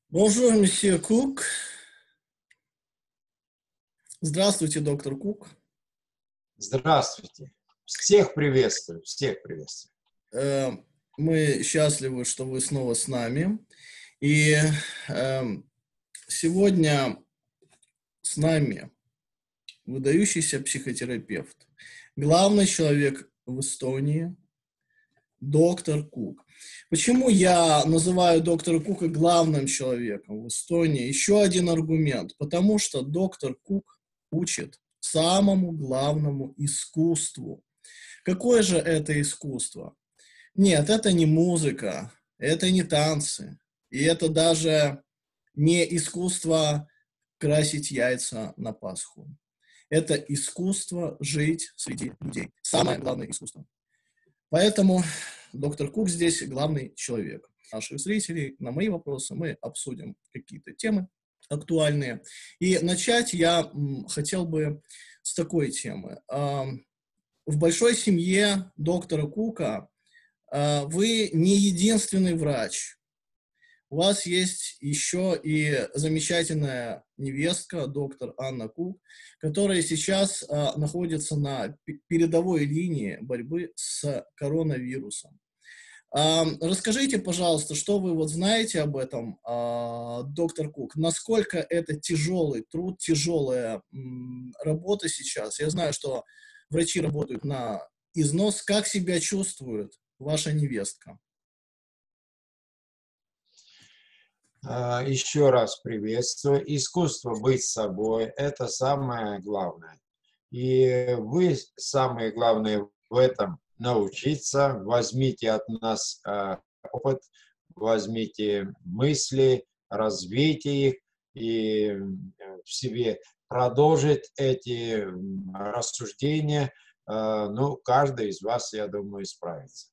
Bonjour, месье Кук. Здравствуйте, доктор Кук. Здравствуйте. Всех приветствую, всех приветствую. Э, Мы счастливы, что вы снова с нами. И эм, сегодня с нами выдающийся психотерапевт, главный человек в Эстонии, доктор Кук. Почему я называю доктора Кука главным человеком в Эстонии? Еще один аргумент. Потому что доктор Кук учит самому главному искусству. Какое же это искусство? Нет, это не музыка, это не танцы, и это даже не искусство красить яйца на Пасху. Это искусство жить среди людей. Самое главное искусство. Поэтому доктор Кук здесь главный человек. Наших зрителей, на мои вопросы мы обсудим какие-то темы актуальные. И начать я хотел бы с такой темы. В большой семье доктора Кука вы не единственный врач. У вас есть еще и замечательная невестка, доктор Анна Кук, которая сейчас находится на передовой линии борьбы с коронавирусом. Расскажите, пожалуйста, что вы вот знаете об этом, доктор Кук? Насколько это тяжелый труд, тяжелая работа сейчас? Я знаю, что врачи работают на износ. Как себя чувствует ваша невестка? Еще раз приветствую. Искусство быть собой– это самое главное. И вы самое главное в этом научиться. Возьмите от нас опыт, возьмите мысли, развейте их и в себе продолжить эти рассуждения. Ну, каждый из вас, я думаю, справится.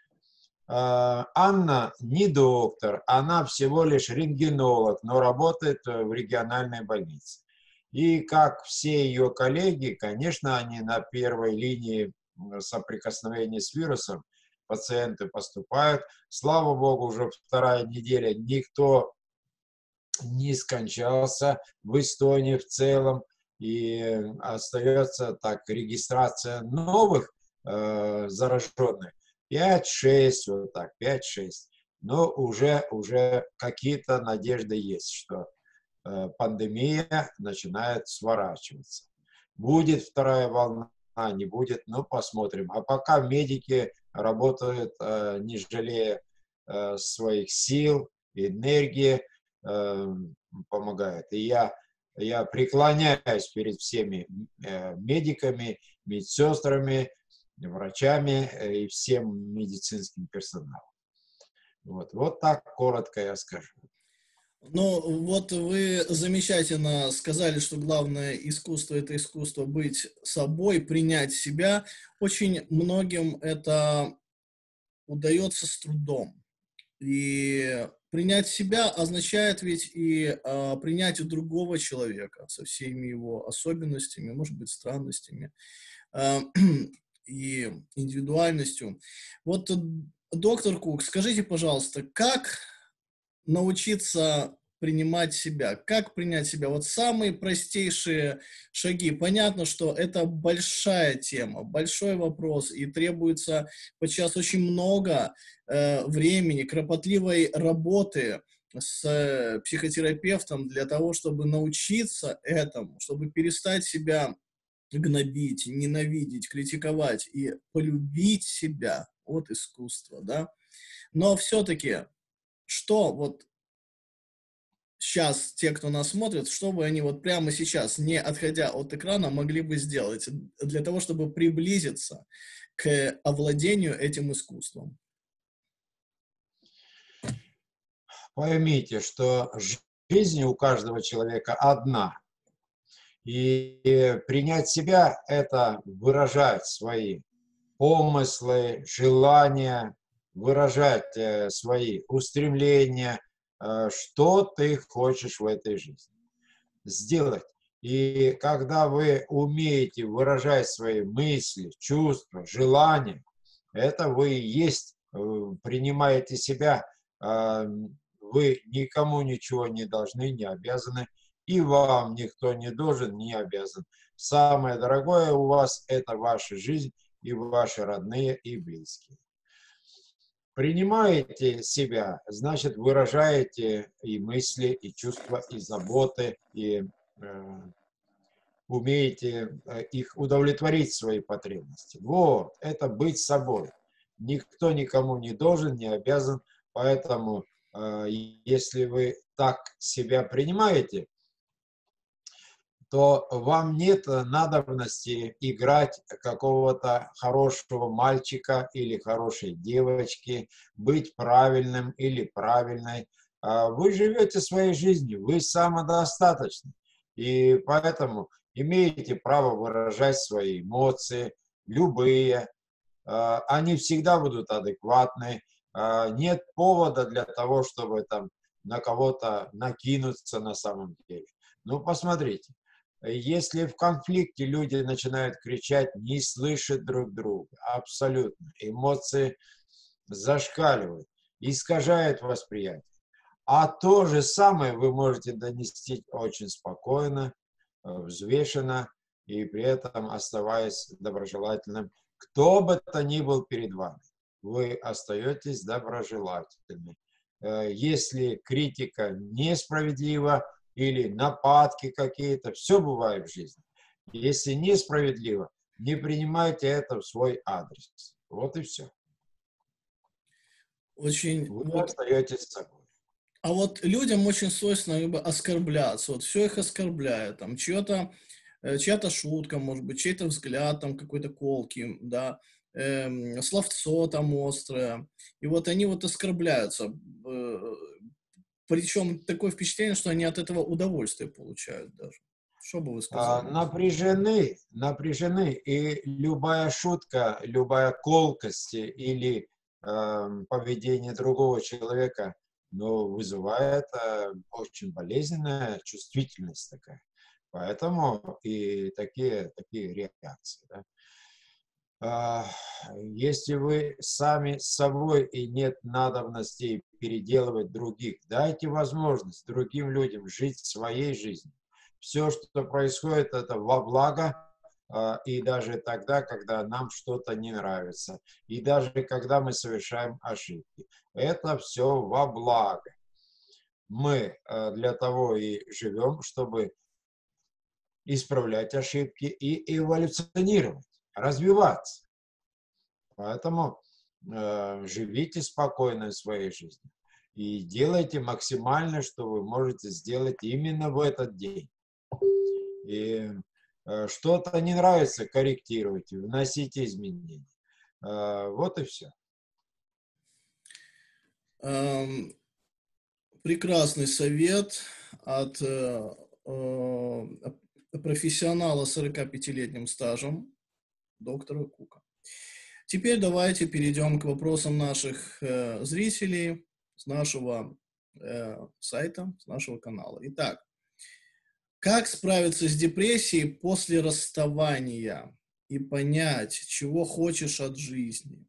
Анна не доктор, она всего лишь рентгенолог, но работает в региональной больнице. И как все ее коллеги, конечно, они на первой линии соприкосновения с вирусом, пациенты поступают. Слава богу, уже вторая неделя никто не скончался в Эстонии в целом, и остается так регистрация новых зараженных. 5-6, вот так, 5-6. Но уже какие-то надежды есть, что пандемия начинает сворачиваться. Будет вторая волна, не будет, ну посмотрим. А пока медики работают, не жалея своих сил, энергии, помогают. И я преклоняюсь перед всеми медиками, медсестрами, врачами и всем медицинским персоналом. Вот так коротко я скажу. Ну, вот вы замечательно сказали, что главное искусство – это искусство быть собой, принять себя. Очень многим это удается с трудом. И принять себя означает ведь и принять другого человека со всеми его особенностями, может быть, странностями а, и индивидуальностью. Вот, доктор Кук, скажите, пожалуйста, как научиться принимать себя? Как принять себя? Вот самые простейшие шаги. Понятно, что это большая тема, большой вопрос, и требуется подчас очень много времени, кропотливой работы с психотерапевтом для того, чтобы научиться этому, чтобы перестать себя гнобить, ненавидеть, критиковать и полюбить себя от искусства, да? Но все-таки, что вот сейчас те, кто нас смотрит, что бы они вот прямо сейчас, не отходя от экрана, могли бы сделать для того, чтобы приблизиться к овладению этим искусством? Поймите, что жизнь у каждого человека одна. И принять себя– это выражать свои помыслы, желания, выражать свои устремления, что ты хочешь в этой жизни сделать. И когда вы умеете выражать свои мысли, чувства, желания, это вы и есть, принимаете себя, вы никому ничего не должны, не обязаны, и вам никто не должен, не обязан. Самое дорогое у вас – это ваша жизнь и ваши родные и близкие. Принимаете себя, значит, выражаете и мысли, и чувства, и заботы, и умеете их удовлетворить, свои потребности. Вот, это быть собой. Никто никому не должен, не обязан, поэтому если вы так себя принимаете, то вам нет надобности играть какого-то хорошего мальчика или хорошей девочки, быть правильным или правильной. Вы живете своей жизнью, вы самодостаточны. И поэтому имеете право выражать свои эмоции, любые. Они всегда будут адекватны. Нет повода для того, чтобы там на кого-то накинуться на самом деле. Ну, посмотрите. Если в конфликте люди начинают кричать, не слышат друг друга, абсолютно, эмоции зашкаливают, искажают восприятие. А то же самое вы можете донести очень спокойно, взвешенно и при этом оставаясь доброжелательным. Кто бы то ни был перед вами, вы остаетесь доброжелательными. Если критика несправедлива, или нападки какие-то, все бывает в жизни. Если несправедливо, не принимайте это в свой адрес. Вот и все. Вы остаетесь с собой. А вот людям очень свойственно как бы оскорбляться. Вот все их оскорбляет. Там чья-то шутка, может быть, чей-то взгляд там какой-то колкий, да, словцо там острое. И вот они вот оскорбляются. Причем такое впечатление, что они от этого удовольствие получают даже. Что бы вы сказали? Напряжены, и любая шутка, любая колкость или поведение другого человека, вызывает очень болезненная чувствительность такая. Поэтому и такие реакции. Да? Если вы сами с собой и нет надобности переделывать других, дайте возможность другим людям жить своей жизнью. Все, что происходит, это во благо, и даже тогда, когда нам что-то не нравится, и даже когда мы совершаем ошибки. Это все во благо. Мы для того и живем, чтобы исправлять ошибки и эволюционировать, развиваться. Поэтому живите спокойно своей жизнью и делайте максимально, что вы можете сделать именно в этот день. И что-то не нравится, корректируйте, вносите изменения. Вот и все. Прекрасный совет от профессионала с 45-летним стажем, доктора Кука. Теперь давайте перейдем к вопросам наших зрителей с нашего сайта, с нашего канала. Итак, как справиться с депрессией после расставания и понять, чего хочешь от жизни?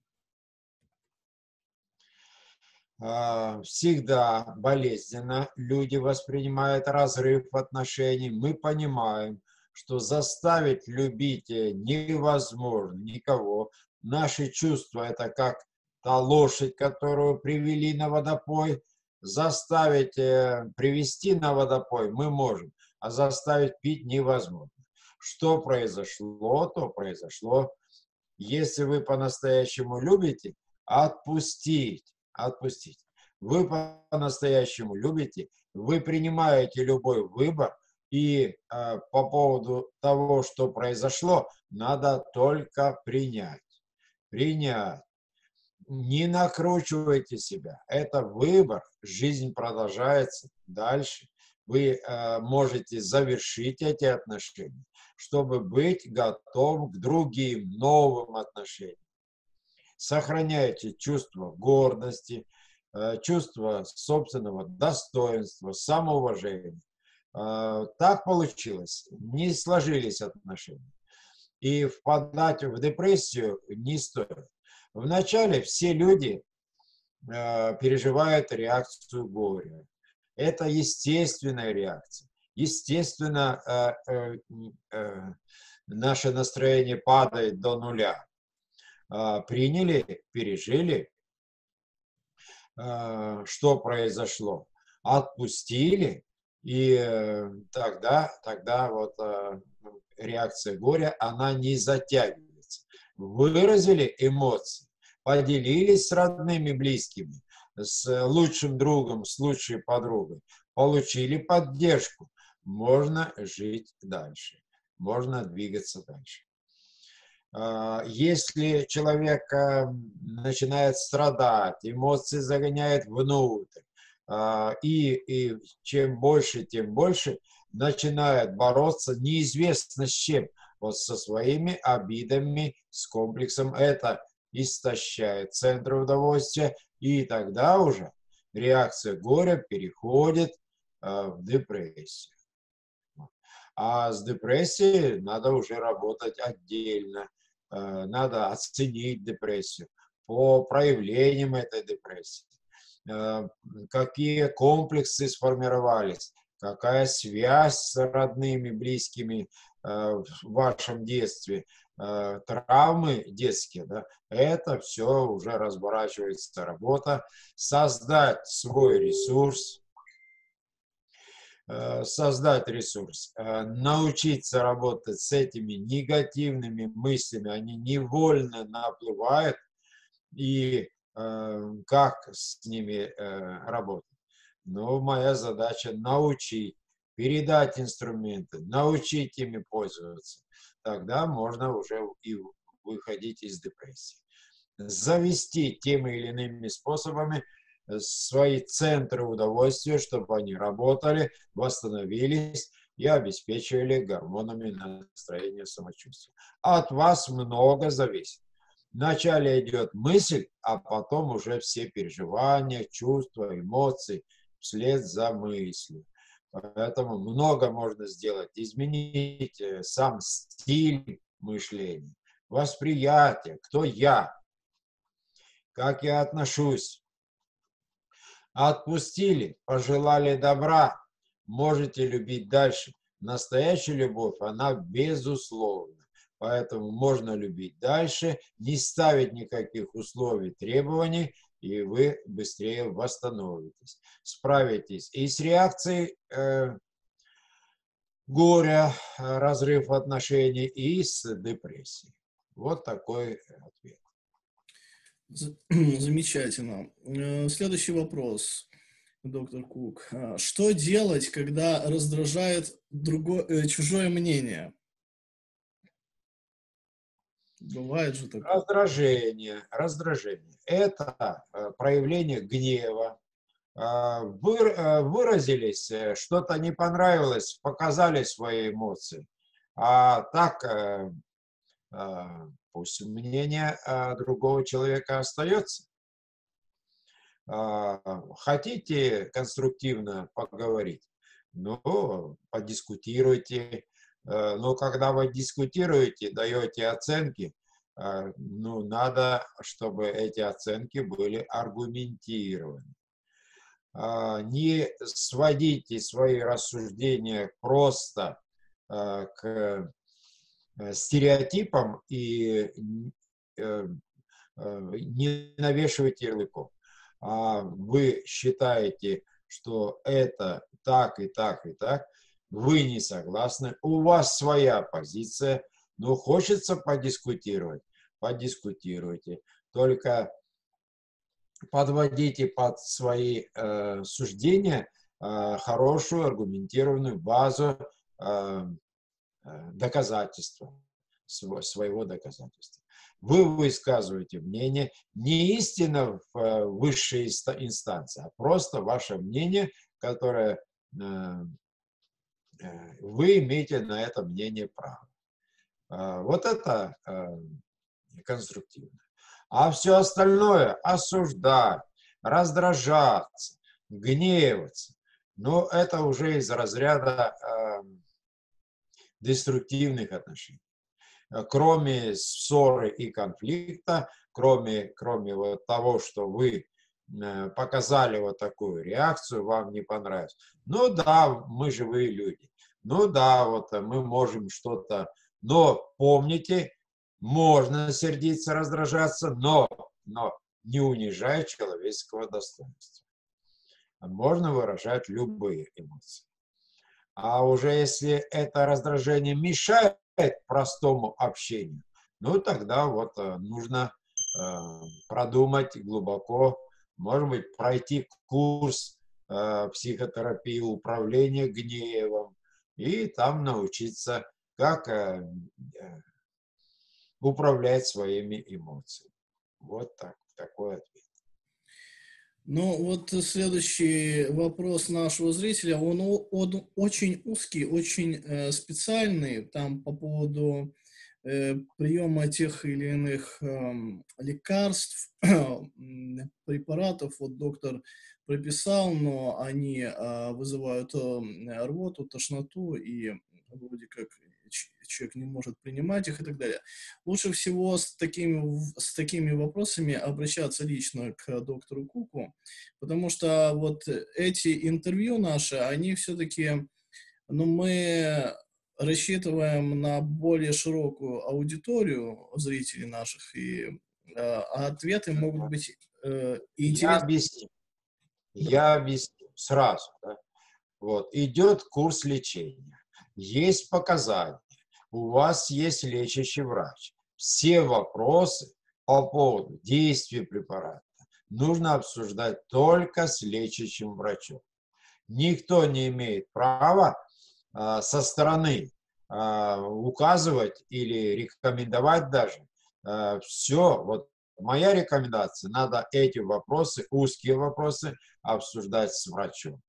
Всегда болезненно люди воспринимают разрыв отношений. Мы понимаем, что заставить любить невозможно никого. Наши чувства – это как та лошадь, которую привели на водопой. Заставить привести на водопой мы можем, а заставить пить невозможно. Что произошло, то произошло. Если вы по-настоящему любите, отпустить. Вы по-настоящему любите, вы принимаете любой выбор, и по поводу того, что произошло, надо только принять. Не накручивайте себя. Это выбор. Жизнь продолжается дальше. Вы можете завершить эти отношения, чтобы быть готовым к другим новым отношениям. Сохраняйте чувство гордости, чувство собственного достоинства, самоуважения. Так получилось. Не сложились отношения. И впадать в депрессию не стоит. Вначале все люди переживает реакцию горя. Это естественная реакция. Естественно, наше настроение падает до нуля. Приняли, пережили, что произошло, отпустили, и тогда вот реакция горя, она не затягивается. Выразили эмоции, поделились с родными, близкими, с лучшим другом, с лучшей подругой, получили поддержку, можно жить дальше, можно двигаться дальше. Если человек начинает страдать, эмоции загоняет внутрь, и чем больше, тем больше начинает бороться неизвестно с чем, вот со своими обидами, с комплексом, это истощает центр удовольствия, и тогда уже реакция горя переходит в депрессию. А с депрессией надо уже работать отдельно. Надо оценить депрессию по проявлениям этой депрессии. Какие комплексы сформировались, какая связь с родными, близкими в вашем детстве, травмы детские, да, это все уже разворачивается работа. Создать свой ресурс, научиться работать с этими негативными мыслями, они невольно наплывают, и как с ними работать. Но моя задача научить, передать инструменты, научить ими пользоваться. Тогда можно уже и выходить из депрессии. Завести теми или иными способами свои центры удовольствия, чтобы они работали, восстановились и обеспечивали гормонами настроение, самочувствие. От вас много зависит. Вначале идет мысль, а потом уже все переживания, чувства, эмоции вслед за мыслью. Поэтому много можно сделать. Изменить сам стиль мышления, восприятие, кто я, как я отношусь. Отпустили, пожелали добра, можете любить дальше. Настоящая любовь, она безусловна. Поэтому можно любить дальше, не ставить никаких условий, требований, и вы быстрее восстановитесь. Справитесь и с реакцией горя, разрыв отношений, и с депрессией. Вот такой ответ. Замечательно. Следующий вопрос, доктор Кук. Что делать, когда раздражает чужое мнение? Бывает же такое. Раздражение. Это проявление гнева. Выразились, что-то не понравилось, показали свои эмоции. А так пусть мнение другого человека остается. Хотите конструктивно поговорить? Ну, подискутируйте. Но когда вы дискутируете, даете оценки, ну, надо, чтобы эти оценки были аргументированы. Не сводите свои рассуждения просто к стереотипам и не навешивайте ярлыков. Вы считаете, что это так и так и так, вы не согласны, у вас своя позиция, но хочется подискутировать, подискутируйте. Только подводите под свои суждения хорошую аргументированную базу доказательства, своего доказательства. Вы высказываете мнение не истинно в высшей инстанции, а просто ваше мнение, которое вы имеете на это мнение право. Вот это конструктивно. А все остальное — осуждать, раздражаться, гневаться, ну, это уже из разряда деструктивных отношений. Кроме ссоры и конфликта, кроме вот того, что вы показали вот такую реакцию, вам не понравилось. Ну да, мы живые люди. Ну да, вот мы можем что-то. Но помните, можно сердиться, раздражаться, но не унижая человеческого достоинства. Можно выражать любые эмоции. А уже если это раздражение мешает простому общению, ну тогда вот нужно продумать глубоко, может быть, пройти курс психотерапии управления гневом и там научиться, как управлять своими эмоциями. Вот так, такой ответ. Ну, вот следующий вопрос нашего зрителя, он очень узкий, очень специальный, там по поводу приема тех или иных лекарств, препаратов. Вот доктор прописал, но они вызывают рвоту, тошноту, и вроде как человек не может принимать их и так далее. Лучше всего с такими вопросами обращаться лично к доктору Куку, потому что вот эти интервью наши, они все-таки, ну, мы рассчитываем на более широкую аудиторию зрителей наших, и ответы могут быть Я интересны. объясню. Да. Я объясню сразу. Да? Вот, идет курс лечения, есть показания, у вас есть лечащий врач. Все вопросы по поводу действия препарата нужно обсуждать только с лечащим врачом. Никто не имеет права со стороны указывать или рекомендовать даже. Все, вот моя рекомендация, надо эти вопросы, узкие вопросы, обсуждать с врачом.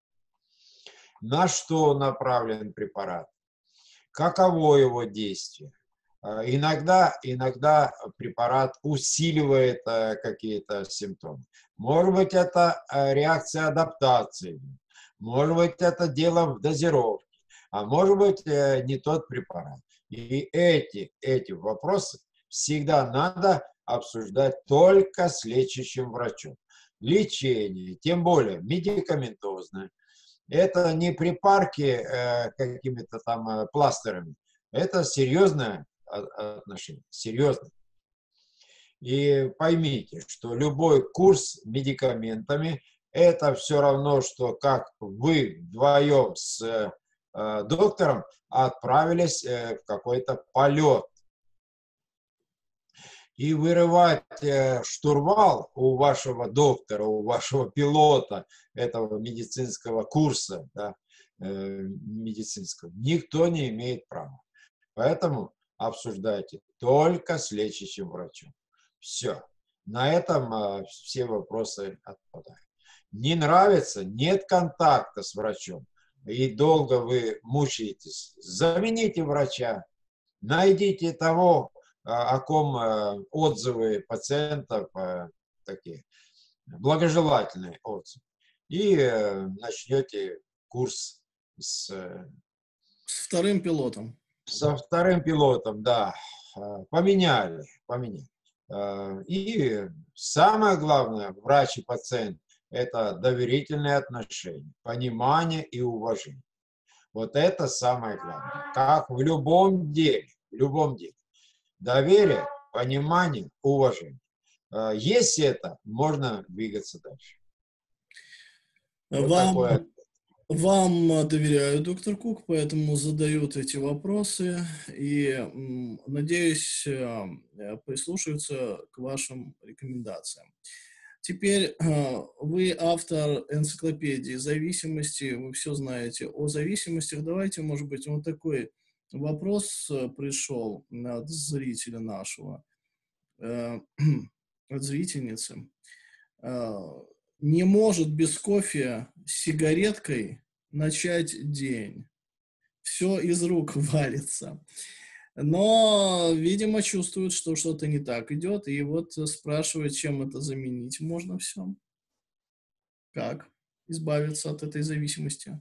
На что направлен препарат? Каково его действие? Иногда препарат усиливает какие-то симптомы. Может быть, это реакция адаптации. Может быть, это дело в дозировке. А может быть, не тот препарат. И эти вопросы всегда надо обсуждать только с лечащим врачом. Лечение, тем более медикаментозное, это не припарки какими-то там пластырами. Это серьезное отношение, серьезное. И поймите, что любой курс медикаментами это все равно, что как вы вдвоем с доктором отправились в какой-то полет. И вырывать штурвал у вашего доктора, у вашего пилота этого медицинского курса, да, медицинского, никто не имеет права. Поэтому обсуждайте только с лечащим врачом. Все. На этом все вопросы отпадают. Не нравится, нет контакта с врачом, и долго вы мучаетесь, замените врача, найдите того, о ком отзывы пациентов такие, благожелательные отзывы. И начнете курс С вторым пилотом. со вторым пилотом, да, поменяли. И самое главное, врач и пациент, это доверительные отношения, понимание и уважение. Вот это самое главное. Как в любом деле, Доверие, понимание, уважение. Есть это, можно двигаться дальше. Вот такое. Вам доверяю, доктор Кук, поэтому задают эти вопросы и, надеюсь, прислушаются к вашим рекомендациям. Теперь вы автор энциклопедии зависимости, вы все знаете о зависимостях. Давайте, может быть, вот такой вопрос пришел от зрителя нашего, от зрительницы. Не может без кофе с сигареткой начать день. Все из рук валится. Но, видимо, чувствует, что что-то не так идет, и вот спрашивает, чем это заменить можно все. Как избавиться от этой зависимости?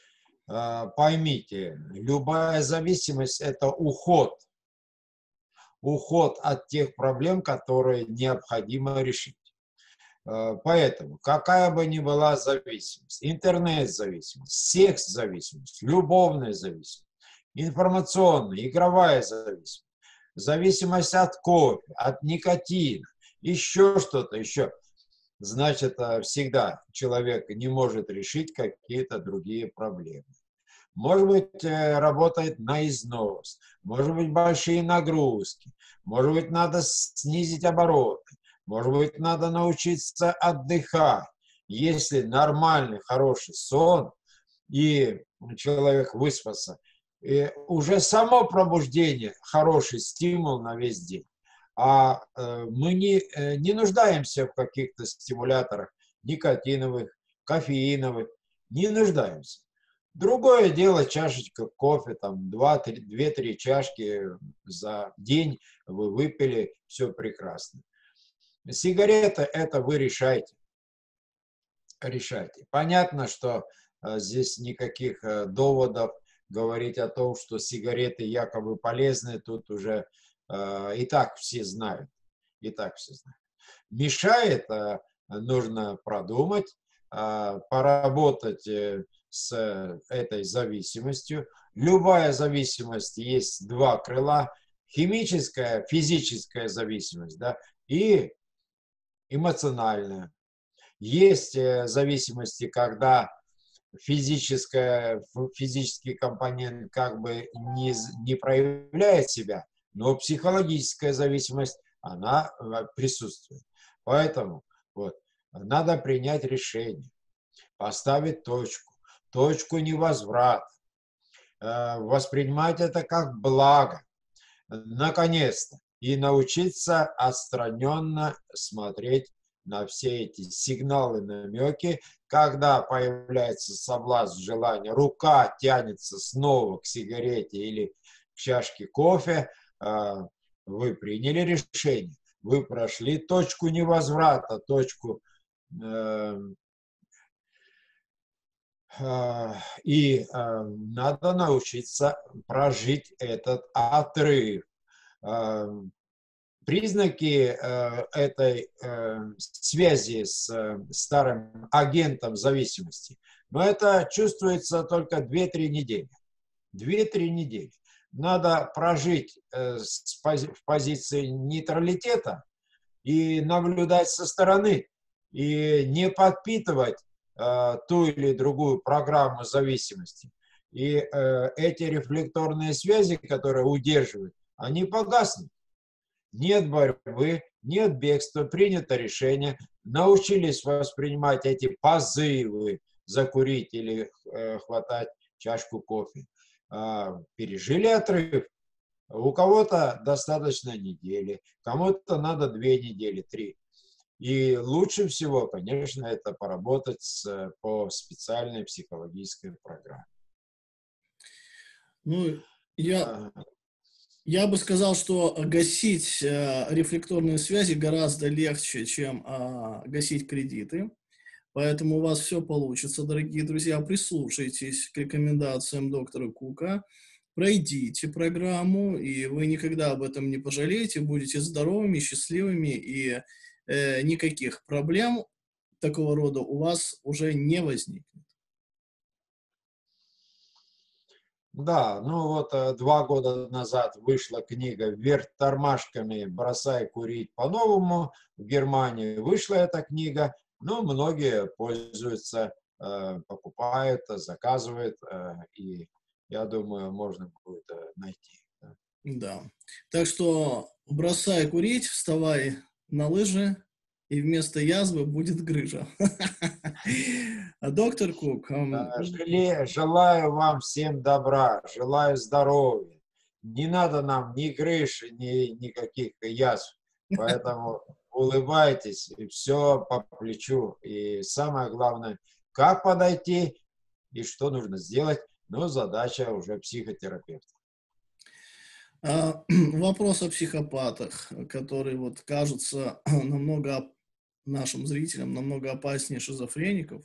Поймите, любая зависимость – это уход уход от тех проблем, которые необходимо решить. Поэтому, какая бы ни была зависимость, интернет-зависимость, секс-зависимость, любовная зависимость, информационная, игровая зависимость, зависимость от кофе, от никотина, еще что-то, еще, значит, всегда человек не может решить какие-то другие проблемы. Может быть, работает на износ, может быть, большие нагрузки, может быть, надо снизить обороты, может быть, надо научиться отдыхать. Если нормальный, хороший сон, и человек выспался, и уже само пробуждение – хороший стимул на весь день. А мы не нуждаемся в каких-то стимуляторах никотиновых, кофеиновых, не нуждаемся. Другое дело, чашечка кофе, там 2-3 чашки за день вы выпили, все прекрасно. Сигареты – это вы решайте. Решайте. Понятно, что здесь никаких доводов говорить о том, что сигареты якобы полезны, тут уже и так все знают. И так все знают. Мешает, нужно продумать, поработать с этой зависимостью. Любая зависимость есть два крыла. Химическая, физическая зависимость, да, и эмоциональная. Есть зависимости, когда физический компонент как бы не проявляет себя, но психологическая зависимость, она присутствует. Поэтому вот, надо принять решение, поставить точку невозврата, воспринимать это как благо, наконец-то, и научиться отстраненно смотреть на все эти сигналы, намеки, когда появляется соблазн, желание, рука тянется снова к сигарете или к чашке кофе, вы приняли решение, вы прошли точку невозврата, точку и надо научиться прожить этот отрыв. Признаки этой связи с старым агентом зависимости, но это чувствуется только 2-3 недели. 2-3 недели. Надо прожить в позиции нейтралитета и наблюдать со стороны, и не подпитывать ту или другую программу зависимости. И эти рефлекторные связи, которые удерживают, они погаснут. Нет борьбы, нет бегства, принято решение, научились воспринимать эти позывы закурить или хватать чашку кофе. Пережили отрыв. У кого-то достаточно недели, кому-то надо 2 недели, 3. И лучше всего, конечно, это поработать по специальной психологической программе. Ну, я бы сказал, что гасить рефлекторные связи гораздо легче, чем гасить кредиты. Поэтому у вас все получится, дорогие друзья. Прислушайтесь к рекомендациям доктора Кука. Пройдите программу, и вы никогда об этом не пожалеете. Будете здоровыми, счастливыми, и никаких проблем такого рода у вас уже не возникнет. Да, ну вот 2 года назад вышла книга «Вверх тормашками. Бросай курить по-новому». В Германии вышла эта книга, но многие пользуются, покупают, заказывают, и я думаю, можно будет найти. Да. Так что бросай курить, вставай на лыжи, и вместо язвы будет грыжа. А доктор Кук, Желаю вам всем добра, желаю здоровья. Не надо нам ни грыжи, ни никаких язв. Поэтому улыбайтесь, и все по плечу. И самое главное, как подойти и что нужно сделать, но задача уже психотерапевта. вопрос о психопатах, которые вот кажутся нашим зрителям намного опаснее шизофреников.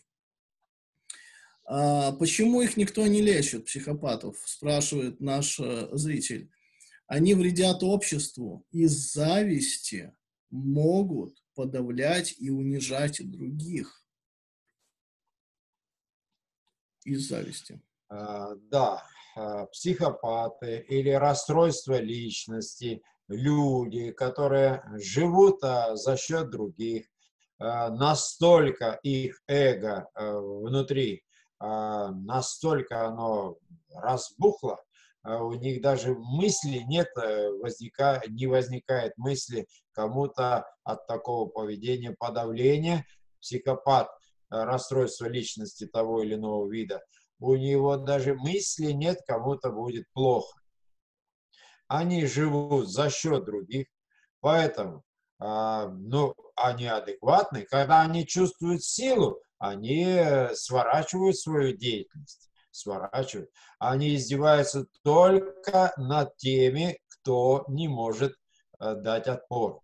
Почему их никто не лечит, психопатов, спрашивает наш зритель. Они вредят обществу, из зависти могут подавлять и унижать других. Из зависти. Да, психопаты или расстройства личности, люди, которые живут за счет других, настолько их эго внутри, настолько оно разбухло, у них даже мысли нет, не возникает мысли кому-то от такого поведения подавления. Психопат, расстройство личности того или иного вида, у него даже мысли нет, кому-то будет плохо. Они живут за счет других, поэтому они адекватны. Когда они чувствуют силу, они сворачивают свою деятельность, сворачивают. Они издеваются только над теми, кто не может дать отпор.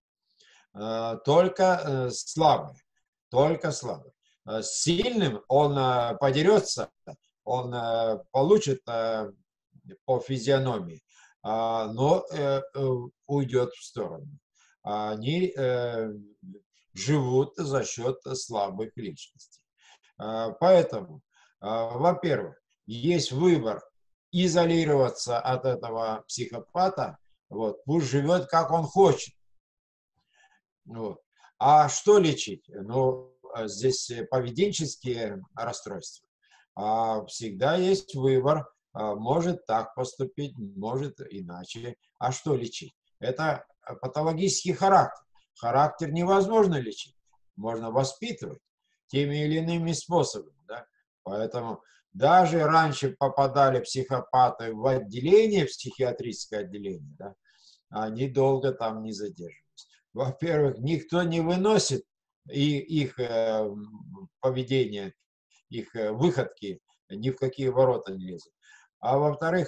Только слабый, только слабый. С сильным он подерется, он получит по физиономии, но уйдет в сторону. Они живут за счет слабых личностей. Поэтому, во-первых, есть выбор изолироваться от этого психопата, вот, пусть живет как он хочет. Вот. А что лечить? Ну, здесь поведенческие расстройства. Всегда есть выбор. Может так поступить, может иначе. А что лечить? Это патологический характер. Характер невозможно лечить. Можно воспитывать теми или иными способами. Да? Поэтому даже раньше попадали психопаты в отделение, в психиатрическое отделение, да? Они долго там не задерживались. Во-первых, никто не выносит их поведение, их выходки, ни в какие ворота не лезут. А во-вторых,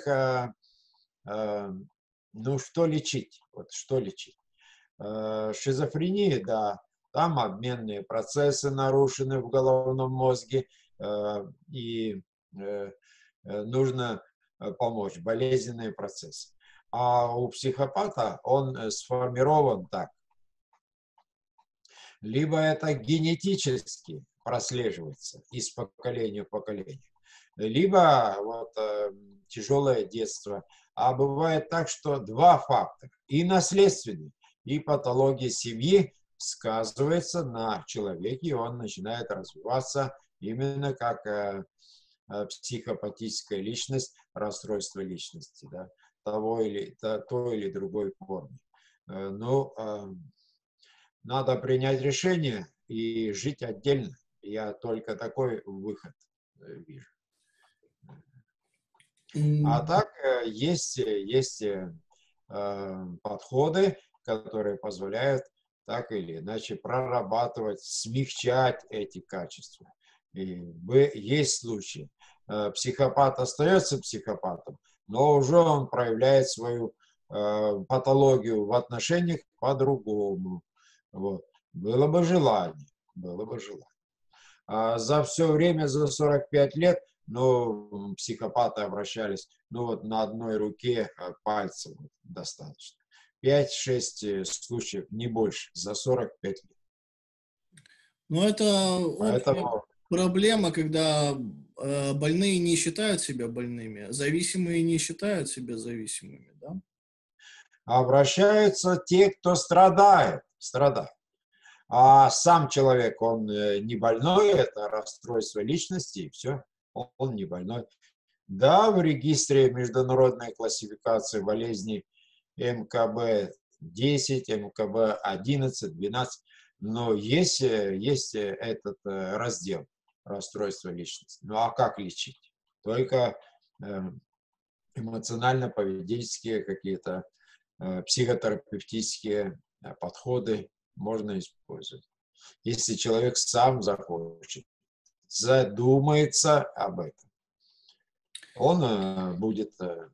ну что лечить? Вот что лечить? Шизофрения, да, там обменные процессы нарушены в головном мозге, и нужно помочь, болезненные процессы. А у психопата он сформирован так. Либо это генетически прослеживается из поколения в поколение, либо вот, тяжелое детство. А бывает так, что два фактора. И наследственный, и патология семьи сказывается на человеке, и он начинает развиваться именно как психопатическая личность, расстройство личности, да, той или другой формы. Но надо принять решение и жить отдельно. Я только такой выход вижу. А так есть подходы, которые позволяют так или иначе прорабатывать, смягчать эти качества. И есть случаи. Психопат остается психопатом, но уже он проявляет свою патологию в отношениях по-другому. Вот. Было бы желание, было бы желание. А за все время, за 45 лет, ну, психопаты обращались, ну, вот на одной руке пальцев достаточно. 5-6 случаев, не больше, за 45 лет. Ну, это Поэтому проблема, когда больные не считают себя больными, зависимые не считают себя зависимыми, да? обращаются те, кто страдает. А сам человек, он не больной, это расстройство личности, и все, он не больной. Да, в регистре международной классификации болезней МКБ-10, МКБ-11, 12, но есть этот раздел расстройства личности. Ну а как лечить? Только эмоционально-поведенческие какие-то психотерапевтические подходы можно использовать. Если человек сам захочет, задумается об этом, он будет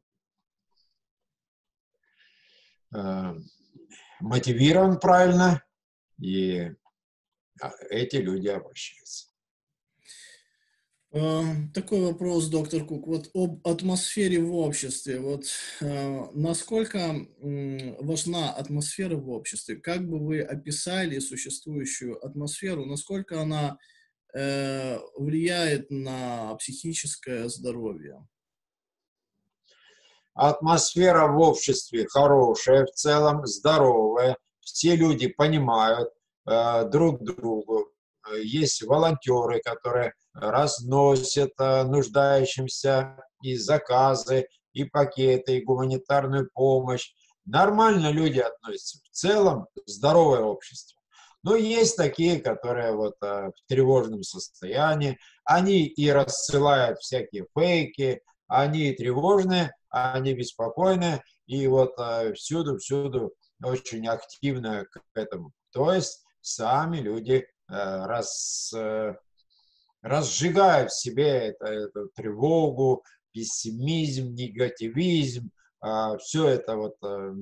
мотивирован правильно, и эти люди обращаются. Такой вопрос, доктор Кук. Вот об атмосфере в обществе. Вот насколько важна атмосфера в обществе? Как бы вы описали существующую атмосферу? Насколько она влияет на психическое здоровье? Атмосфера в обществе хорошая, в целом здоровая, все люди понимают друг другу. Есть волонтеры, которые разносят нуждающимся и заказы, и пакеты, и гуманитарную помощь. Нормально люди относятся. В целом здоровое общество. Но есть такие, которые вот в тревожном состоянии, они и рассылают всякие фейки, они и тревожные, они беспокойные, и вот всюду очень активно к этому. То есть сами люди разжигают в себе эту тревогу, пессимизм, негативизм, все это вот,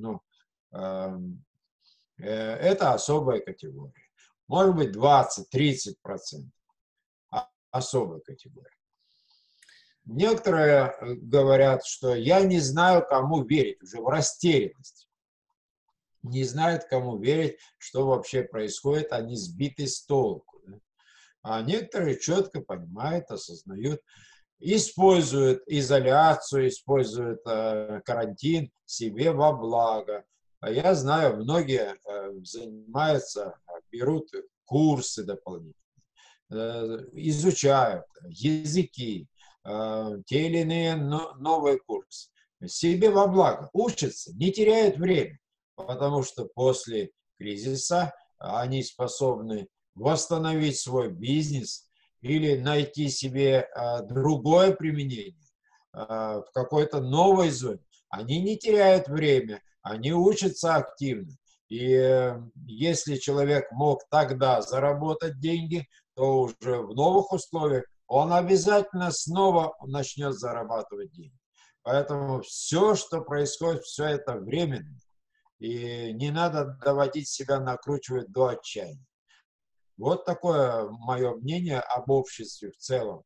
это особая категория. Может быть, 20-30% особая категория. Некоторые говорят, что я не знаю, кому верить, уже в растерянности. Не знают, кому верить, что вообще происходит, они сбиты с толку. Да? А некоторые четко понимают, осознают, используют изоляцию, используют карантин себе во благо. А я знаю, многие занимаются, берут курсы дополнительные, изучают языки, те или иные новые курсы. Себе во благо. Учатся, не теряют время, потому что после кризиса они способны восстановить свой бизнес или найти себе другое применение в какой-то новой зоне. Они не теряют время, они учатся активно. И если человек мог тогда заработать деньги, то уже в новых условиях он обязательно снова начнет зарабатывать деньги. Поэтому все, что происходит, все это временно. И не надо доводить себя, накручивать до отчаяния. Вот такое мое мнение об обществе в целом.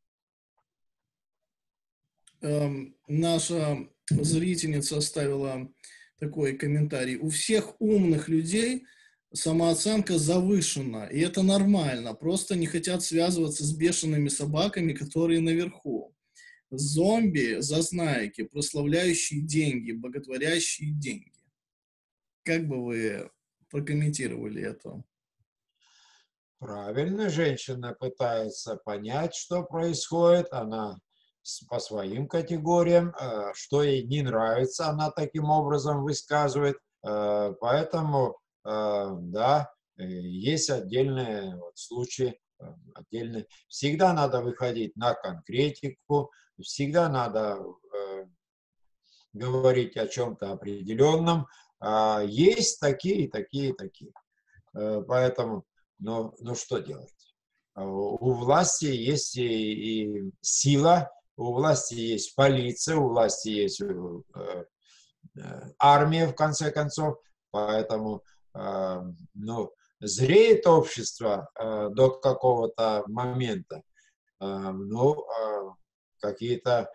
Наша зрительница оставила такой комментарий. У всех умных людей самооценка завышена, и это нормально. Просто не хотят связываться с бешеными собаками, которые наверху. Зомби, зазнайки, прославляющие деньги, боготворящие деньги. Как бы вы прокомментировали это? Правильно, женщина пытается понять, что происходит, она по своим категориям, что ей не нравится, она таким образом высказывает. Поэтому, да, есть отдельные вот случаи, отдельные. Всегда надо выходить на конкретику, всегда надо говорить о чем-то определенном. Есть такие, такие, такие. Поэтому, ну что делать? У власти есть и сила, у власти есть полиция, у власти есть армия, в конце концов. Поэтому, ну, зреет общество до какого-то момента. Ну, какие-то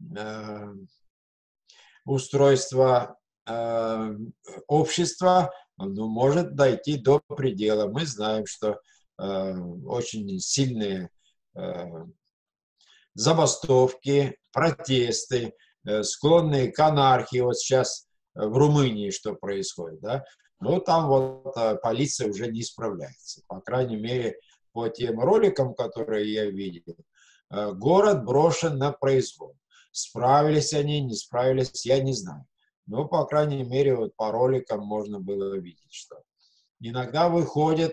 устройства общества, ну, может дойти до предела. Мы знаем, что очень сильные забастовки, протесты, склонные к анархии. Вот сейчас в Румынии что происходит, да? Ну, там вот полиция уже не справляется. По крайней мере, по тем роликам, которые я видел, город брошен на произвол. Справились они, не справились, я не знаю. Но, по крайней мере, вот по роликам можно было видеть, что иногда выходит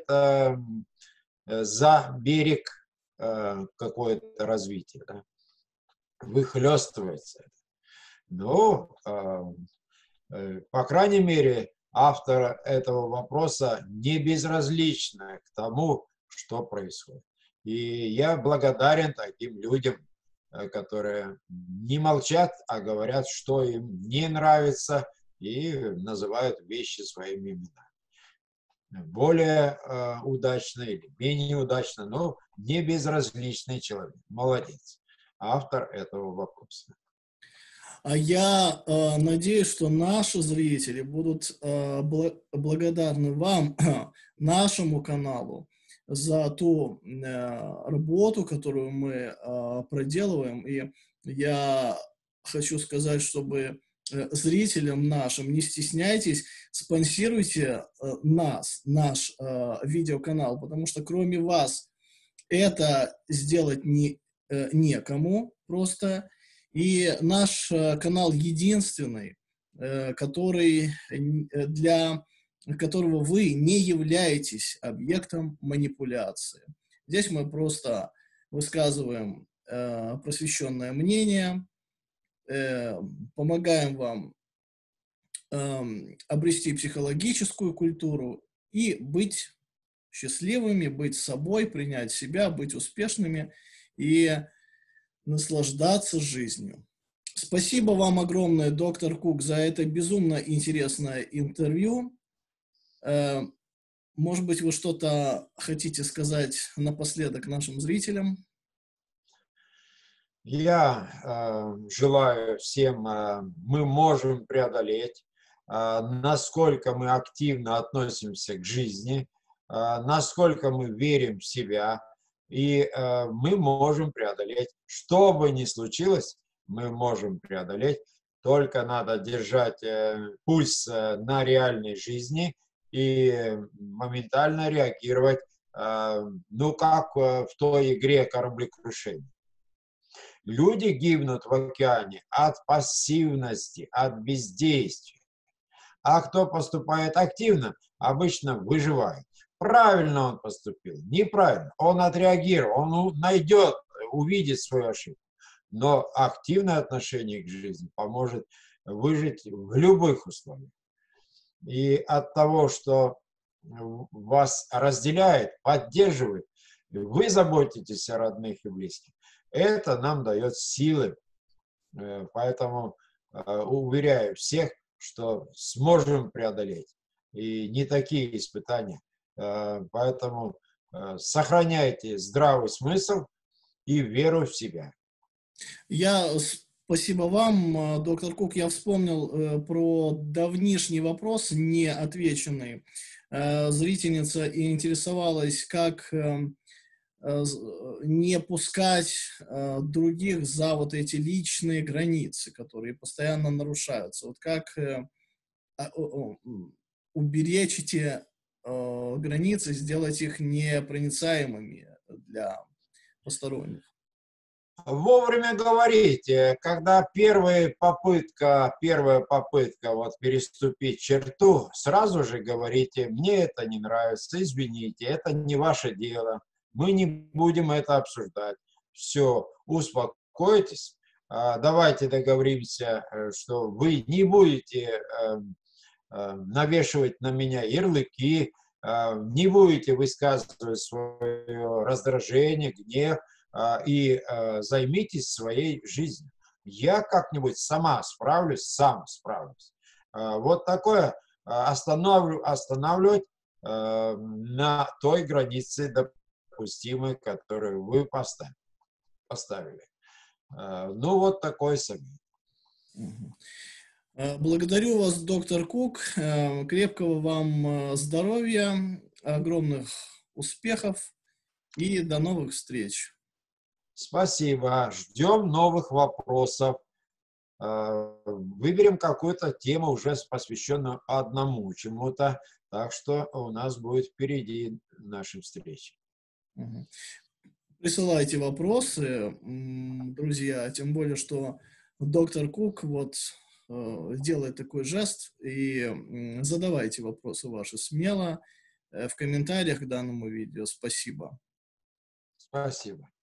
за берег какое-то развитие, да? Выхлестывается. Но, по крайней мере, автор этого вопроса не безразличен к тому, что происходит. И я благодарен таким людям, которые не молчат, а говорят, что им не нравится, и называют вещи своими именами. Более удачно или менее удачно, но не безразличный человек. Молодец. автор этого вопроса. А я надеюсь, что наши зрители будут благодарны вам, нашему каналу, за ту работу, которую мы проделываем. И я хочу сказать, чтобы зрителям нашим, не стесняйтесь, спонсируйте нас, наш видеоканал, потому что кроме вас это сделать некому просто. И наш канал единственный, для которого вы не являетесь объектом манипуляции. Здесь мы просто высказываем просвещенное мнение, помогаем вам обрести психологическую культуру и быть счастливыми, быть собой, принять себя, быть успешными и наслаждаться жизнью. Спасибо вам огромное, доктор Кук, за это безумно интересное интервью. Может быть, вы что-то хотите сказать напоследок нашим зрителям? Я желаю всем, мы можем преодолеть, насколько мы активно относимся к жизни, насколько мы верим в себя, и мы можем преодолеть. Что бы ни случилось, мы можем преодолеть. Только надо держать пульс на реальной жизни и моментально реагировать, ну, как в той игре кораблекрушения. Люди гибнут в океане от пассивности, от бездействия. А кто поступает активно, обычно выживает. Правильно он поступил, неправильно. Он отреагировал, он найдет, увидит свою ошибку. Но активное отношение к жизни поможет выжить в любых условиях. И от того, что вас разделяет, поддерживает, вы заботитесь о родных и близких, это нам дает силы. Поэтому уверяю всех, что сможем преодолеть. И не такие испытания. Поэтому сохраняйте здравый смысл и веру в себя. Спасибо вам, доктор Кук. Я вспомнил про давнишний вопрос, не отвеченный. Зрительница интересовалась, как не пускать других за вот эти личные границы, которые постоянно нарушаются. Вот как уберечь эти границы, сделать их непроницаемыми для посторонних. Вовремя говорите, когда первая попытка вот переступить черту, сразу же говорите: мне это не нравится, извините, это не ваше дело, мы не будем это обсуждать. Все, успокойтесь, давайте договоримся, что вы не будете навешивать на меня ярлыки, не будете высказывать свое раздражение, гнев, и займитесь своей жизнью. Я как-нибудь сам справлюсь. Вот такое останавливать на той границе допустимой, которую вы поставили. Ну, вот такой совет. Благодарю вас, доктор Кук. Крепкого вам здоровья, огромных успехов и до новых встреч. Спасибо. Ждем новых вопросов. Выберем какую-то тему, уже посвященную одному чему-то. Так что у нас будет впереди наши встречи. Присылайте вопросы, друзья, тем более, что доктор Кук вот делает такой жест, и задавайте вопросы ваши смело в комментариях к данному видео. Спасибо. Спасибо.